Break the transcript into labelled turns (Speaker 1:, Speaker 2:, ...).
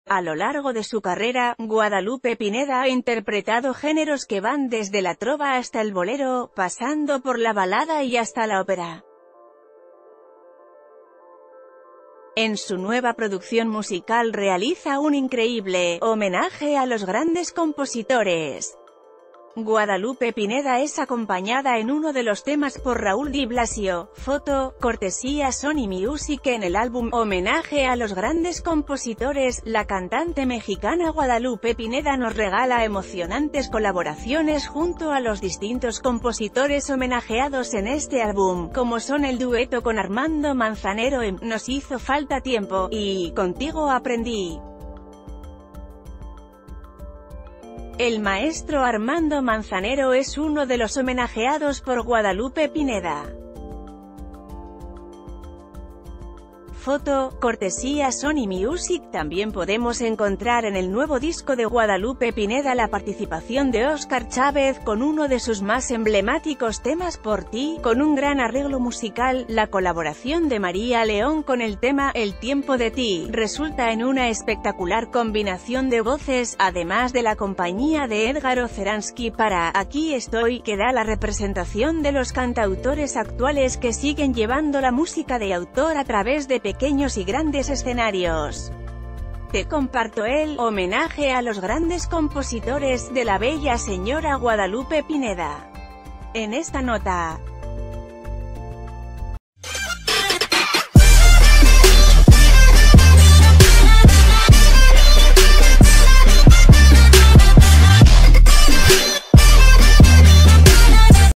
Speaker 1: A lo largo de su carrera, Guadalupe Pineda ha interpretado géneros que van desde la trova hasta el bolero, pasando por la balada y hasta la ópera. En su nueva producción musical realiza un increíble homenaje a los grandes compositores. Guadalupe Pineda es acompañada en uno de los temas por Raúl Di Blasio, Foto, cortesía Sony Music. En el álbum Homenaje a los grandes compositores, la cantante mexicana Guadalupe Pineda nos regala emocionantes colaboraciones junto a los distintos compositores homenajeados en este álbum, como son el dueto con Armando Manzanero en Nos hizo falta tiempo y Contigo aprendí. El maestro Armando Manzanero es uno de los homenajeados por Guadalupe Pineda. Foto, cortesía Sony Music. También podemos encontrar en el nuevo disco de Guadalupe Pineda la participación de Óscar Chávez con uno de sus más emblemáticos temas Por ti, con un gran arreglo musical. La colaboración de María León con el tema El tiempo de ti resulta en una espectacular combinación de voces, además de la compañía de Edgar Oceransky para Aquí estoy, que da la representación de los cantautores actuales que siguen llevando la música de autor a través de pequeños y grandes escenarios. Te comparto el homenaje a los grandes compositores de la bella señora Guadalupe Pineda. En esta nota,